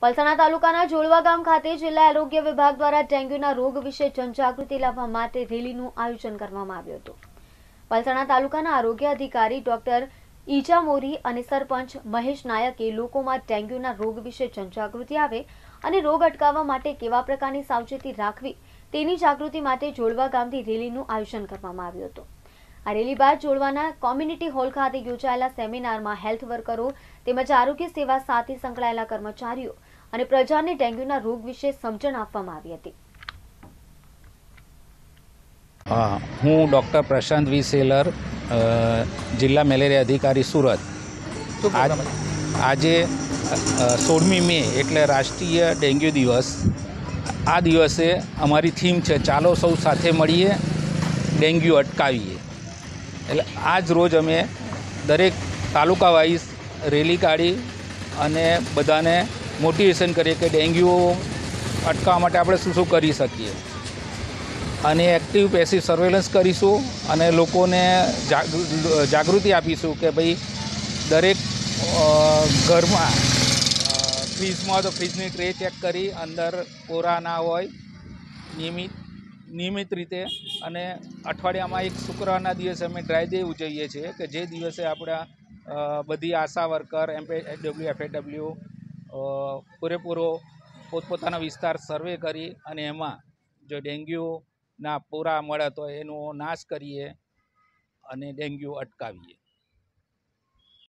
પલસાણા તાલુકાના જોડવા ગામ ખાતે જિલ્લા આરોગ્ય વિભાગ દ્વારા ડેન્ગ્યુના રોગ વિશે જનજાગૃતિ લાવવા માટે રેલીનું આયોજન કરવામાં આવ્યું હતું। પલસાણા તાલુકાના આરોગ્ય અધિકારી ડોક્ટર ઈજા મોરી અને સરપંચ મહેશ નાયકે લોકોમાં ડેન્ગ્યુના રોગ વિશે જનજાગૃતિ આવે અને રોગ અટકાવવા માટે કેવા પ્રકારની સાવચેતી રાખવી તેની જાગૃતિ માટે જોડવા ગામથી રેલીનું આયોજન કરવામાં આવ્યું હતું। આ રેલી બાદ જોડવાના કોમ્યુનિટી હોલ ખાતે યોજાયેલા સેમિનારમાં હેલ્થ વર્કરો તેમજ આરોગ્ય સેવા સાથે સંકળાયેલા કર્મચારીઓ અને પ્રજાને ડેન્ગ્યુના રોગ વિશે સમજણ આપવામાં આવી હતી। હું ડૉક્ટર પ્રશાંત વી સેલર, જિલ્લા મેલેરિયા અધિકારી સુરત। આજે 16મી મે એટલે રાષ્ટ્રીય ડેન્ગ્યુ દિવસ। આ દિવસે અમારી થીમ છે ચાલો સૌ સાથે મળીએ ડેન્ગ્યુ અટકાવીએ। એટલે આજ રોજ અમે દરેક તાલુકા વાઇઝ રેલી કાઢી અને બધાને મોટિવેશન કરીએ કે ડેન્ગ્યુ અટકાવવા માટે આપણે શું શું કરી શકીએ અને એક્ટિવ પેસિવ સર્વેલન્સ કરીશું અને લોકોને જાગૃતિ આપીશું કે ભાઈ દરેક ઘરમાં ફ્રીજમાં તો ફ્રીજની ટ્રે ચેક કરી અંદર કોરા ના હોય નિયમિત રીતે, અને અઠવાડિયામાં એક શુક્રવારના દિવસે અમે ડ્રાય ડે ઉજવીએ છીએ કે જે દિવસે આપણા બધી આશા વર્કર, FAW પૂરેપૂરો પોતપોતાના વિસ્તાર સર્વે કરી અને એમાં જો ડેન્ગ્યુના પૂરા મળે તો એનો નાશ કરીએ અને ડેન્ગ્યુ અટકાવીએ।